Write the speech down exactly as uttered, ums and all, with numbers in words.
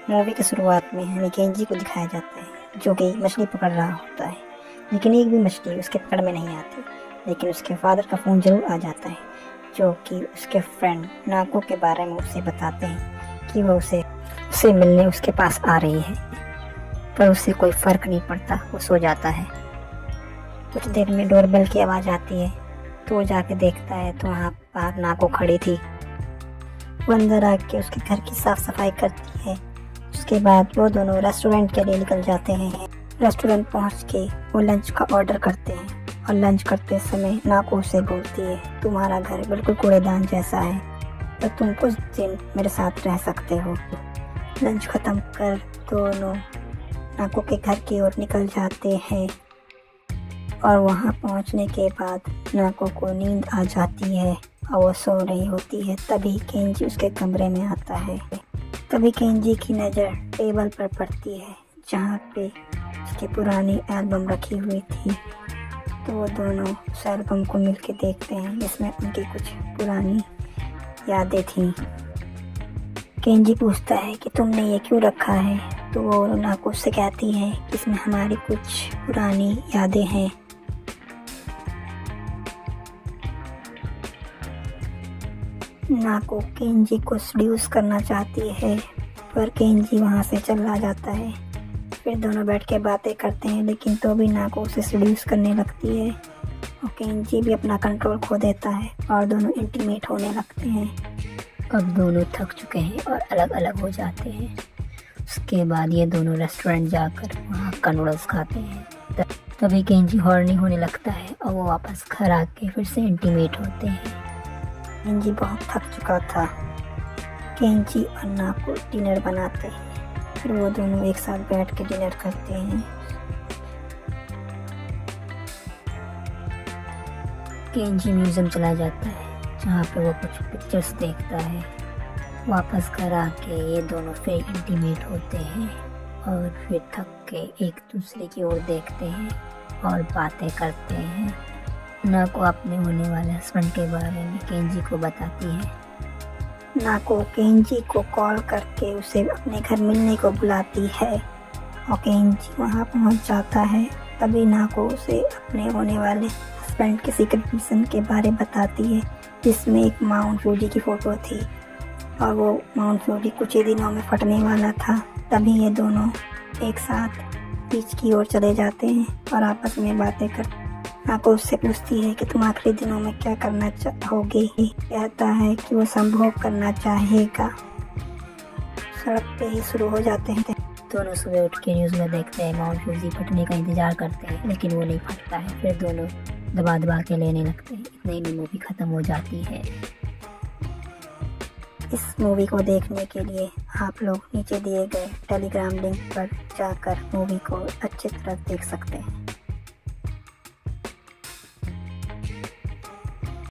Movie की शुरुआत में हमें केंजी को दिखाया जाता है जो कि मछली पकड़ रहा होता है, लेकिन एक भी मछली उसके पकड़ में नहीं आती। लेकिन उसके फादर का फ़ोन ज़रूर आ जाता है जो कि उसके फ्रेंड नाको के बारे में उसे बताते हैं कि वो उसे उसे मिलने उसके पास आ रही है, पर उसे कोई फ़र्क नहीं पड़ता, वो सो जाता है। कुछ देर में डोरबेल की आवाज़ आती है तो वो जाके देखता है तो वहाँ बाहर नाको खड़ी थी। वो अंदर आके उसके घर की साफ सफाई करती है। उसके बाद वो दोनों रेस्टोरेंट के लिए निकल जाते हैं। रेस्टोरेंट पहुंच के वो लंच का ऑर्डर करते हैं और लंच करते समय नाको से बोलती है, तुम्हारा घर बिल्कुल कूड़ेदान जैसा है, तो तुम कुछ दिन मेरे साथ रह सकते हो। लंच खत्म कर दोनों नाको के घर की ओर निकल जाते हैं और वहां पहुंचने के बाद नाको को नींद आ जाती है और वो सो रही होती है। तभी केंजी उसके कमरे में आता है। तभी केंजी की नज़र टेबल पर पड़ती है जहाँ पे उसकी पुरानी एल्बम रखी हुई थी। तो वो दोनों उस एल्बम को मिलके देखते हैं जिसमें उनकी कुछ पुरानी यादें थीं। केंजी पूछता है कि तुमने ये क्यों रखा है, तो वो नाको से कहती है कि इसमें हमारी कुछ पुरानी यादें हैं। नाको केंजी को सेड्यूस करना चाहती है पर केंजी वहाँ से चला जाता है। फिर दोनों बैठ के बातें करते हैं लेकिन तो भी नाको उसे सेड्यूस करने लगती है और केंजी भी अपना कंट्रोल खो देता है और दोनों इंटीमेट होने लगते हैं। अब दोनों थक चुके हैं और अलग अलग हो जाते हैं। उसके बाद ये दोनों रेस्टोरेंट जाकर वहाँ का नूडल्स खाते हैं। तभी केंजी हॉर्नी होने लगता है और वो वापस घर आके फिर से इंटीमेट होते हैं। केंजी बहुत थक चुका था। केंजी और नाको डिनर बनाते हैं, फिर वो दोनों एक साथ बैठ के डिनर करते हैं। केंजी म्यूजियम चला जाता है जहाँ पे वो कुछ पिक्चर्स देखता है। वापस घर आके ये दोनों फिर इंटीमेट होते हैं और फिर थक के एक दूसरे की ओर देखते हैं और बातें करते हैं। नाको अपने होने वाले हस्बैंड के बारे में केंजी को बताती है। नाको केंजी को कॉल करके उसे अपने घर मिलने को बुलाती है और केंजी वहां पहुंच जाता है। तभी नाको उसे अपने होने वाले हस्बैंड के सीक्रेट मिशन के बारे में बताती है जिसमें एक माउंट फ्यूजी की फ़ोटो थी और वो माउंट फ्यूजी कुछ ही दिनों में फटने वाला था। तभी ये दोनों एक साथ बीच की ओर चले जाते हैं और आपस में बातें कर नाको उससे पूछती है कि तुम आखिरी दिनों में क्या करना चाहोगे। कहता है कि वो संभोग करना चाहेगा। सड़क पे ही शुरू हो जाते हैं। दोनों सुबह उठ के न्यूज़ में देखते हैं माउंट फ्यूजी फटने का इंतजार करते हैं लेकिन वो नहीं फटता है। फिर दोनों दबा दबा के लेने लगते हैं। इतने में मूवी ख़त्म हो जाती है। इस मूवी को देखने के लिए आप लोग नीचे दिए गए टेलीग्राम लिंक पर जाकर मूवी को अच्छी तरह देख सकते हैं।